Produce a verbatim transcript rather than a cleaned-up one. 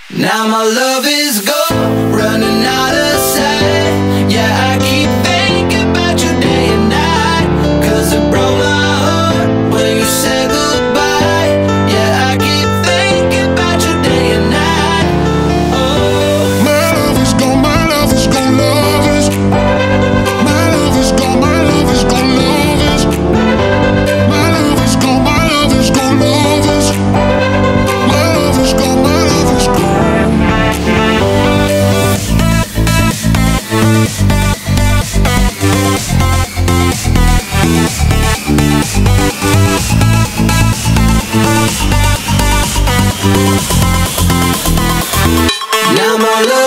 Now my love is gone, running out of sight. Yeah, I keep thinking about you day and night, 'cause it broke my heart when you said goodbye. Yeah, I keep thinking about you day and night. Oh, my love is gone, my love is gone, love is. My love is gone, my love is gone, love is. My love is gone, my love is gone, love is. My love is gone, my love is gone. now my love